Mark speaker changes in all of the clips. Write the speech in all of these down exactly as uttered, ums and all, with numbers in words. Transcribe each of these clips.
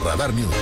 Speaker 1: Radar News.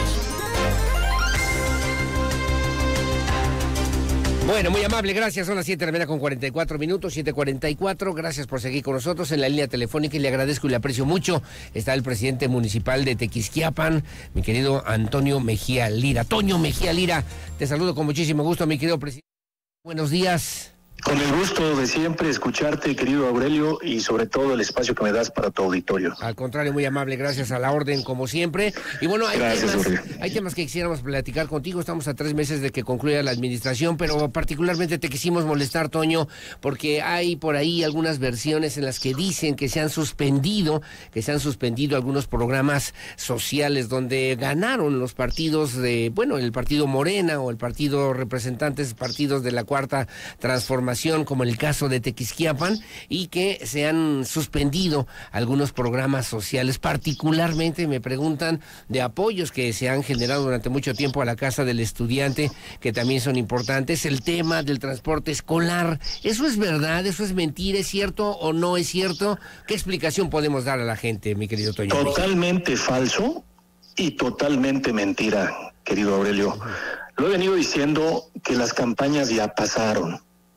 Speaker 2: Bueno, muy amable, gracias. Son las siete de la mañana con cuarenta y cuatro minutos, siete cuarenta y cuatro. Gracias por seguir con nosotros en la línea telefónica y le agradezco y le aprecio mucho. Está el presidente municipal de Tequisquiapan, mi querido Antonio Mejía Lira. Toño Mejía Lira, te saludo con muchísimo gusto, mi querido presidente. Buenos días.
Speaker 3: Con el gusto de siempre escucharte, querido Aurelio, y sobre todo el espacio que me das para tu auditorio.
Speaker 2: Al contrario, muy amable, gracias a la orden, como siempre. Y bueno, hay,
Speaker 3: gracias,
Speaker 2: temas, hay temas que quisiéramos platicar contigo. Estamos a tres meses de que concluya la administración, pero particularmente te quisimos molestar, Toño, porque hay por ahí algunas versiones en las que dicen que se han suspendido, que se han suspendido algunos programas sociales donde ganaron los partidos de, bueno, el partido Morena o el partido representantes, partidos de la Cuarta Transformación, como el caso de Tequisquiapan, y que se han suspendido algunos programas sociales, particularmente me preguntan de apoyos que se han generado durante mucho tiempo a la Casa del Estudiante, que también son importantes, el tema del transporte escolar. ¿Eso es verdad? ¿Eso es mentira? ¿Es cierto o no es cierto? ¿Qué explicación podemos dar a la gente, mi querido Toño?
Speaker 3: Totalmente falso y totalmente mentira, querido Aurelio. Uh-huh. Lo he venido diciendo que las campañas ya pasaron.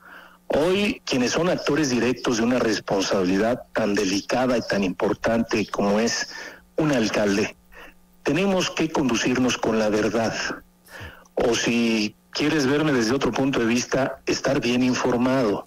Speaker 3: Hoy, quienes son actores directos de una responsabilidad tan delicada y tan importante como es un alcalde, tenemos que conducirnos con la verdad. O si quieres verme desde otro punto de vista, estar bien informado.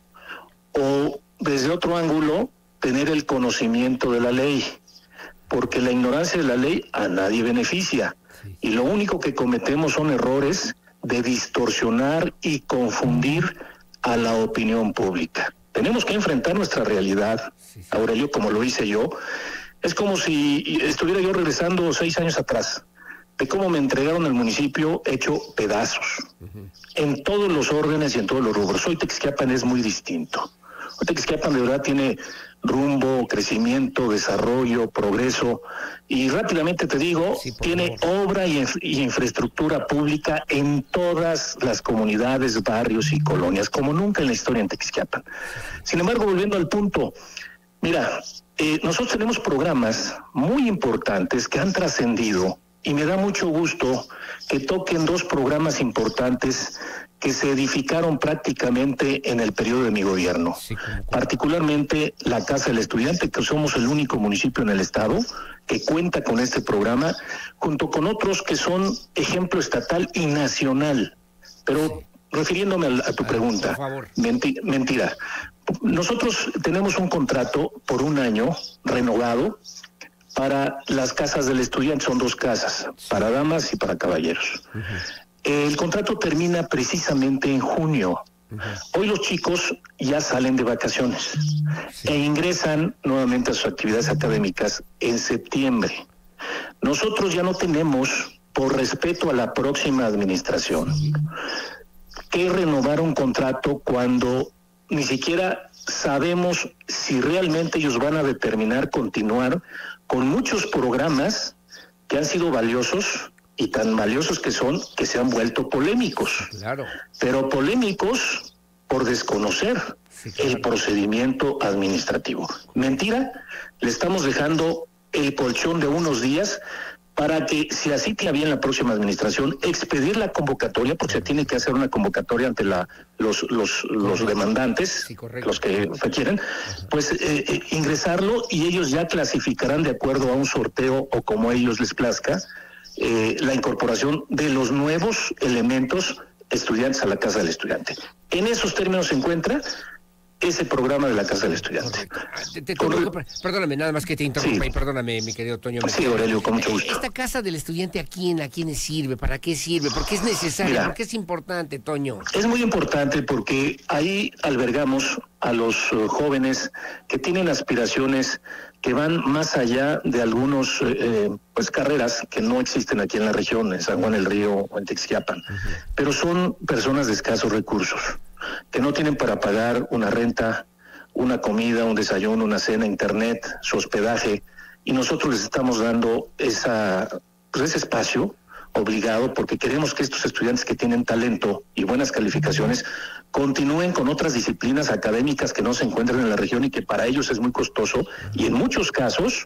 Speaker 3: O desde otro ángulo, tener el conocimiento de la ley. Porque la ignorancia de la ley a nadie beneficia. Y lo único que cometemos son errores de distorsionar y confundir a la opinión pública. Tenemos que enfrentar nuestra realidad, sí, sí. Aurelio, como lo hice yo. Es como si estuviera yo regresando seis años atrás, de cómo me entregaron el municipio hecho pedazos, uh-huh. en todos los órdenes y en todos los rubros. Hoy Tequisquiapan es muy distinto. Hoy Tequisquiapan de verdad tiene rumbo, crecimiento, desarrollo, progreso, y rápidamente te digo, sí, tiene favor. obra y, y infraestructura pública en todas las comunidades, barrios y colonias, como nunca en la historia en Tequisquiapan. Sin embargo, volviendo al punto, mira, eh, nosotros tenemos programas muy importantes que han trascendido, y me da mucho gusto que toquen dos programas importantes que se edificaron prácticamente en el periodo de mi gobierno. Sí, particularmente la Casa del Estudiante, que somos el único municipio en el estado que cuenta con este programa, junto con otros que son ejemplo estatal y nacional. Pero sí. refiriéndome a, a tu pregunta, por favor. Menti- mentira. Nosotros tenemos un contrato por un año renovado para las casas del estudiante. Son dos casas, para damas y para caballeros. Uh-huh. El contrato termina precisamente en junio. Uh-huh. Hoy los chicos ya salen de vacaciones, sí. e ingresan nuevamente a sus actividades académicas en septiembre. Nosotros ya no tenemos, por respeto a la próxima administración, sí. que renovar un contrato cuando ni siquiera sabemos si realmente ellos van a determinar continuar con muchos programas que han sido valiosos, y tan valiosos que son, que se han vuelto polémicos.
Speaker 2: Claro.
Speaker 3: Pero polémicos por desconocer sí, claro. el procedimiento administrativo. Mentira, le estamos dejando el colchón de unos días para que, si así te bien la próxima administración, expedir la convocatoria, porque se tiene que hacer una convocatoria ante la los los, los demandantes, sí, los que requieren, pues eh, eh, ingresarlo, y ellos ya clasificarán de acuerdo a un sorteo o como a ellos les plazca, Eh, la incorporación de los nuevos elementos estudiantes a la Casa del Estudiante. En esos términos se encuentra ese programa de la Casa del Estudiante.
Speaker 2: Te, te, Con... Perdóname, nada más que te interrumpa, sí. y perdóname, mi querido Toño.
Speaker 3: Sí, Aurelio, con mucho gusto.
Speaker 2: ¿Esta Casa del Estudiante a quién, a quiénes sirve? ¿Para qué sirve? ¿Por qué es necesaria? Mira, ¿por qué es importante, Toño?
Speaker 3: Es muy importante porque ahí albergamos a los uh, jóvenes que tienen aspiraciones que van más allá de algunos eh, pues carreras que no existen aquí en la región, en San Juan del Río o en Tequisquiapan, uh-huh. pero son personas de escasos recursos, que no tienen para pagar una renta, una comida, un desayuno, una cena, internet, su hospedaje, y nosotros les estamos dando esa, pues ese espacio obligado, porque queremos que estos estudiantes que tienen talento y buenas calificaciones continúen con otras disciplinas académicas que no se encuentran en la región y que para ellos es muy costoso, y en muchos casos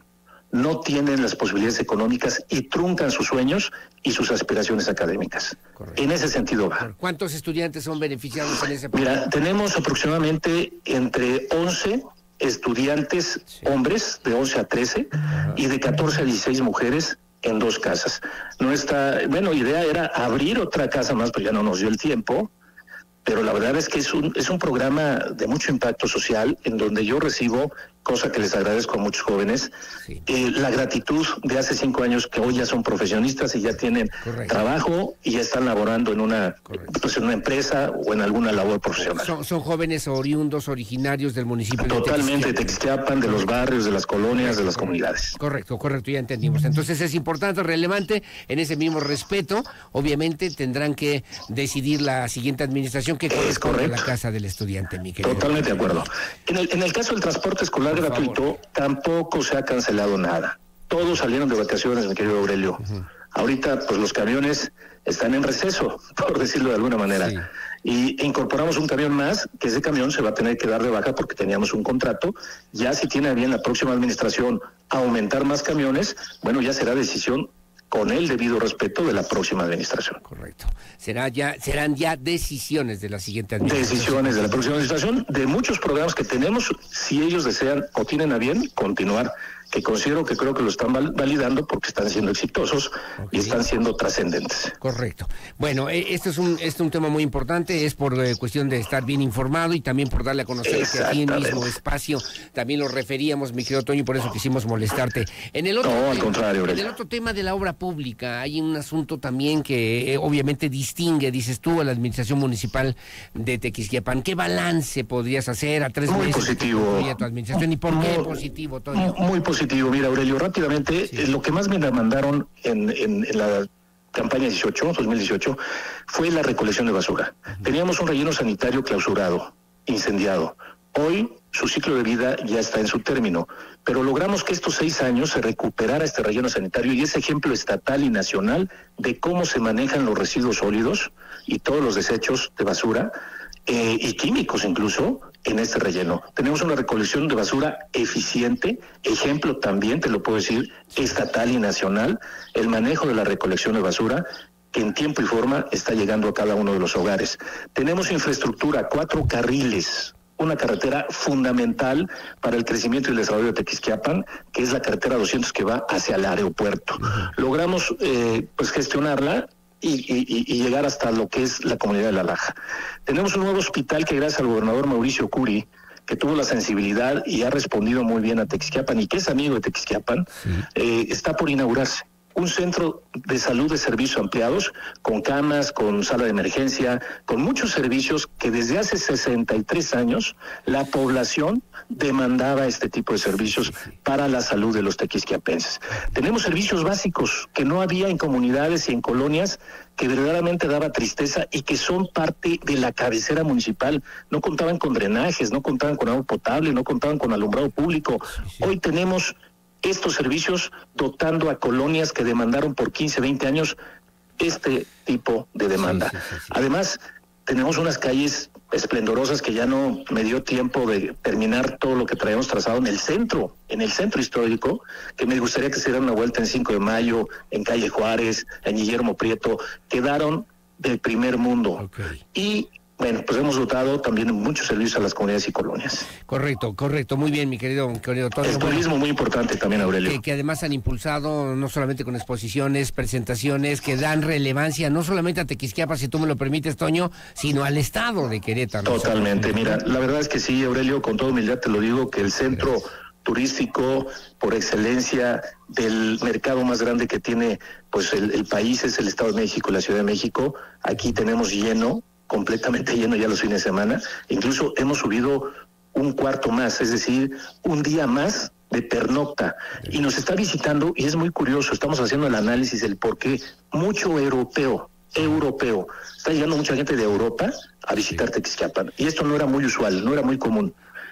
Speaker 3: no tienen las posibilidades económicas y truncan sus sueños y sus aspiraciones académicas. Correcto. En ese sentido va.
Speaker 2: ¿Cuántos estudiantes son beneficiados en ese programa?
Speaker 3: Mira, tenemos aproximadamente entre once estudiantes, sí. hombres, de once a trece, ajá, y de catorce a dieciséis mujeres en dos casas. Nuestra, bueno, idea era abrir otra casa más, pero ya no nos dio el tiempo. Pero la verdad es que es un, es un programa de mucho impacto social, en donde yo recibo, cosa que les agradezco a muchos jóvenes, sí. eh, la gratitud de hace cinco años, que hoy ya son profesionistas y ya tienen Correcto. trabajo y ya están laborando en una, pues en una empresa o en alguna labor profesional.
Speaker 2: Son, son jóvenes oriundos, originarios del municipio
Speaker 3: Totalmente,
Speaker 2: de Tequisquiapan.
Speaker 3: Tequisquiapan, de los barrios, de las colonias, de las comunidades.
Speaker 2: Correcto, correcto, ya entendimos. Entonces es importante, relevante, en ese mismo respeto, obviamente tendrán que decidir la siguiente administración que corresponde a la casa del estudiante, mi querido.
Speaker 3: Totalmente de acuerdo. En el, en el caso del transporte escolar Por gratuito, favor. tampoco se ha cancelado nada. Todos salieron de vacaciones, mi querido Aurelio. Uh-huh. Ahorita, pues los camiones están en receso, por decirlo de alguna manera. Sí. Y incorporamos un camión más, que ese camión se va a tener que dar de baja porque teníamos un contrato. Ya si tiene bien la próxima administración aumentar más camiones, bueno, ya será decisión con el debido respeto de la próxima administración.
Speaker 2: Correcto. Será ya, serán ya decisiones de la siguiente administración.
Speaker 3: Decisiones de la próxima administración, de muchos programas que tenemos, si ellos desean o tienen a bien continuar, que considero que creo que lo están validando porque están siendo exitosos, okay, y están siendo trascendentes.
Speaker 2: Correcto. Bueno, eh, esto es un este es un tema muy importante, es por eh, cuestión de estar bien informado y también por darle a conocer que aquí en el mismo espacio también lo referíamos, mi querido Toño, por eso quisimos molestarte. En el otro,
Speaker 3: no, al contrario,
Speaker 2: en el otro tema de la obra pública, hay un asunto también que eh, obviamente distingue, dices tú, a la administración municipal de Tequisquiapan. ¿Qué balance podrías hacer a tres
Speaker 3: muy
Speaker 2: meses
Speaker 3: positivo.
Speaker 2: de tu administración? ¿Y por muy, qué positivo, Toño?
Speaker 3: Muy positivo. Mira, Aurelio, rápidamente, sí. eh, lo que más me mandaron en, en, en la campaña dieciocho, dos mil dieciocho, fue la recolección de basura. Uh-huh. Teníamos un relleno sanitario clausurado, incendiado. Hoy su ciclo de vida ya está en su término, pero logramos que estos seis años se recuperara este relleno sanitario y es ejemplo estatal y nacional de cómo se manejan los residuos sólidos y todos los desechos de basura, eh, y químicos incluso, en este relleno. Tenemos una recolección de basura eficiente, ejemplo también, te lo puedo decir, estatal y nacional, el manejo de la recolección de basura, que en tiempo y forma está llegando a cada uno de los hogares. Tenemos infraestructura, cuatro carriles, una carretera fundamental para el crecimiento y el desarrollo de Tequisquiapan, que es la carretera doscientos que va hacia el aeropuerto. Logramos eh, pues gestionarla Y, y, y llegar hasta lo que es la comunidad de La Laja. Tenemos un nuevo hospital que gracias al gobernador Mauricio Curi, que tuvo la sensibilidad y ha respondido muy bien a Tequisquiapan y que es amigo de Tequisquiapan, sí. eh, está por inaugurarse un centro de salud de servicios ampliados, con camas, con sala de emergencia, con muchos servicios que desde hace sesenta y tres años la población demandaba este tipo de servicios para la salud de los tequisquiapenses. Tenemos servicios básicos que no había en comunidades y en colonias, que verdaderamente daba tristeza y que son parte de la cabecera municipal. No contaban con drenajes, no contaban con agua potable, no contaban con alumbrado público. Hoy tenemos estos servicios dotando a colonias que demandaron por quince, veinte años este tipo de demanda. Sí, sí, sí, sí. Además, tenemos unas calles esplendorosas que ya no me dio tiempo de terminar todo lo que traemos trazado en el centro, en el centro histórico, que me gustaría que se diera una vuelta en cinco de mayo, en Calle Juárez, en Guillermo Prieto, quedaron del primer mundo. Okay. Y bueno, pues hemos dotado también muchos servicios a las comunidades y colonias.
Speaker 2: Correcto, correcto. Muy bien, mi querido, querido Toño.
Speaker 3: El turismo muy importante también, Aurelio.
Speaker 2: Que, que además han impulsado, no solamente con exposiciones, presentaciones, que dan relevancia, no solamente a Tequisquiapan, si tú me lo permites, Toño, sino al estado de Querétaro.
Speaker 3: Totalmente. Mira, la verdad es que sí, Aurelio, con toda humildad te lo digo, que el centro Gracias. turístico por excelencia del mercado más grande que tiene pues el, el país es el Estado de México, la Ciudad de México. Aquí tenemos lleno, completamente lleno ya los fines de semana, incluso hemos subido un cuarto más, es decir, un día más de pernocta, y nos está visitando, y es muy curioso, estamos haciendo el análisis del por qué mucho europeo, europeo, está llegando mucha gente de Europa a visitar Tequisquiapan, y esto no era muy usual, no era muy común.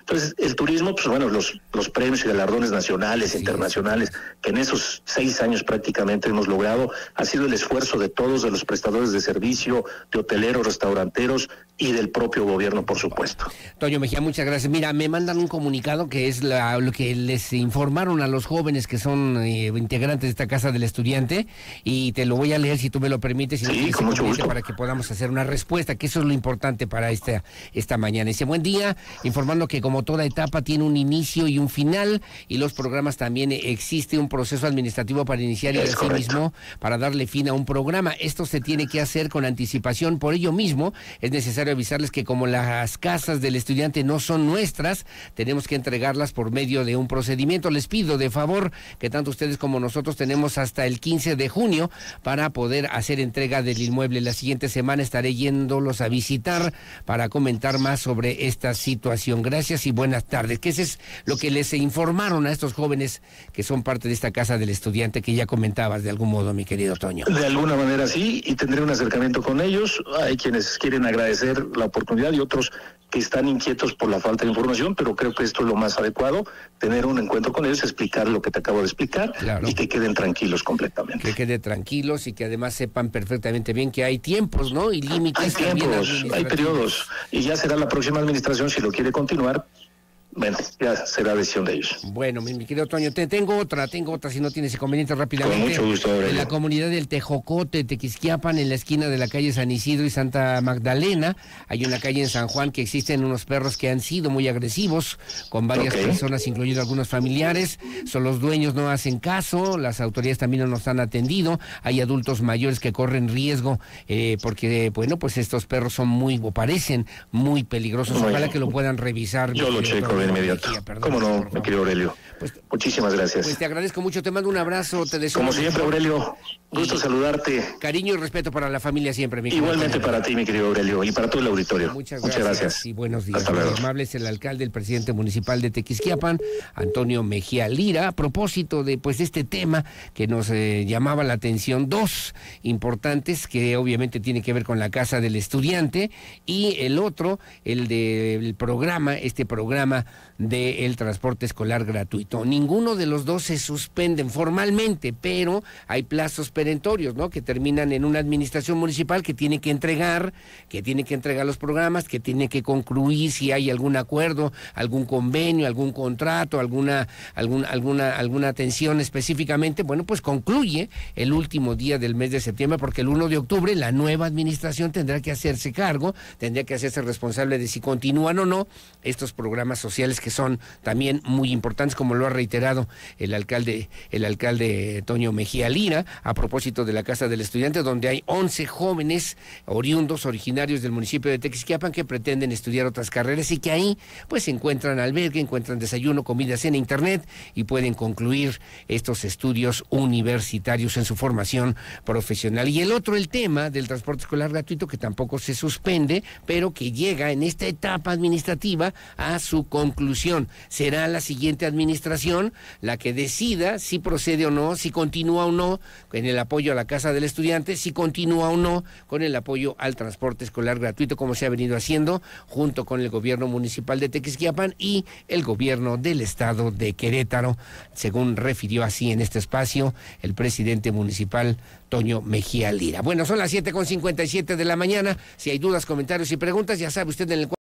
Speaker 3: Entonces, el turismo, pues bueno, los, los premios y galardones nacionales,
Speaker 2: sí,
Speaker 3: internacionales, que en esos seis años prácticamente hemos logrado, ha sido el esfuerzo de todos, de los prestadores de servicio, de hoteleros, restauranteros y del propio gobierno, por supuesto.
Speaker 2: Toño Mejía, muchas gracias. Mira, me mandan un comunicado que es la, lo que les informaron a los jóvenes que son eh, integrantes de esta Casa del Estudiante, y te lo voy a leer si tú me lo permites. Si
Speaker 3: sí,
Speaker 2: no,
Speaker 3: con mucho gusto.
Speaker 2: Para que podamos hacer una respuesta, que eso es lo importante para esta, esta mañana. Dice, buen día, informando que como toda etapa tiene un inicio y un final, y los programas también existe un proceso administrativo para iniciar y así mismo para darle fin a un programa. Esto se tiene que hacer con anticipación, por ello mismo es necesario avisarles que como las casas del estudiante no son nuestras, tenemos que entregarlas por medio de un procedimiento. Les pido de favor que tanto ustedes como nosotros tenemos hasta el quince de junio para poder hacer entrega del inmueble. La siguiente semana estaré yéndolos a visitar para comentar más sobre esta situación. Gracias y buenas tardes. Que ese es lo que les informaron a estos jóvenes que son parte de esta Casa del Estudiante que ya comentabas de algún modo, mi querido Toño.
Speaker 3: De alguna manera sí, y tendré un acercamiento con ellos. Hay quienes quieren agradecer la oportunidad y otros que están inquietos por la falta de información, pero creo que esto es lo más adecuado, tener un encuentro con ellos, explicar lo que te acabo de explicar, claro, y que queden tranquilos completamente.
Speaker 2: Que queden tranquilos y que además sepan perfectamente bien que hay tiempos, ¿no? Y límites.
Speaker 3: Hay tiempos, hay periodos, y ya será la próxima administración si lo quiere continuar. Bueno, ya será decisión de ellos.
Speaker 2: Bueno, mi, mi querido Toño, te tengo otra, tengo otra, si no tienes inconveniente rápidamente.
Speaker 3: Con mucho gusto, Aurelio.
Speaker 2: En la comunidad del Tejocote, Tequisquiapan, en la esquina de la calle San Isidro y Santa Magdalena, hay una calle en San Juan que existen unos perros que han sido muy agresivos, con varias okay. personas, incluidos algunos familiares. Son los dueños no hacen caso, las autoridades también no nos han atendido, hay adultos mayores que corren riesgo, eh, porque, bueno, pues estos perros son muy, o parecen muy peligrosos. Ojalá bueno, que lo puedan revisar.
Speaker 3: Yo lo checo de inmediato. Perdón, ¿cómo no, mi querido Aurelio? Pues, muchísimas gracias.
Speaker 2: Pues te agradezco mucho, te mando un abrazo, te deseo.
Speaker 3: Como siempre, Aurelio, gusto y saludarte.
Speaker 2: Cariño y respeto para la familia siempre, mi
Speaker 3: Igualmente para ti, mi querido Aurelio, y para todo el auditorio.
Speaker 2: Muchas gracias.
Speaker 3: Muchas gracias.
Speaker 2: Y buenos días.
Speaker 3: Hasta luego.
Speaker 2: Muy amable es el alcalde, el presidente municipal de Tequisquiapan, Antonio Mejía Lira, a propósito de pues este tema que nos eh, llamaba la atención, dos importantes que obviamente tiene que ver con la Casa del Estudiante, y el otro, el del programa, este programa del transporte escolar gratuito. Ninguno de los dos se suspenden formalmente, pero hay plazos perentorios, ¿no? Que terminan en una administración municipal que tiene que entregar, que tiene que entregar los programas, que tiene que concluir si hay algún acuerdo, algún convenio, algún contrato, alguna, alguna, alguna, alguna atención específicamente. Bueno, pues concluye el último día del mes de septiembre, porque el uno de octubre la nueva administración tendrá que hacerse cargo, tendrá que hacerse responsable de si continúan o no estos programas sociales que son también muy importantes, como lo ha reiterado el alcalde, el alcalde Toño Mejía Lira, a propósito de la Casa del Estudiante, donde hay once jóvenes oriundos, originarios del municipio de Tequisquiapan, que pretenden estudiar otras carreras y que ahí pues encuentran albergue, encuentran desayuno, comida, cena, internet, y pueden concluir estos estudios universitarios en su formación profesional. Y el otro, el tema del transporte escolar gratuito, que tampoco se suspende, pero que llega en esta etapa administrativa a su conclusión. Será la siguiente administración la que decida si procede o no, si continúa o no en el apoyo a la Casa del Estudiante, si continúa o no con el apoyo al transporte escolar gratuito, como se ha venido haciendo junto con el gobierno municipal de Tequisquiapan y el gobierno del estado de Querétaro, según refirió así en este espacio el presidente municipal Toño Mejía Lira. Bueno, son las siete con cincuenta y siete de la mañana. Si hay dudas, comentarios y preguntas, ya sabe usted en el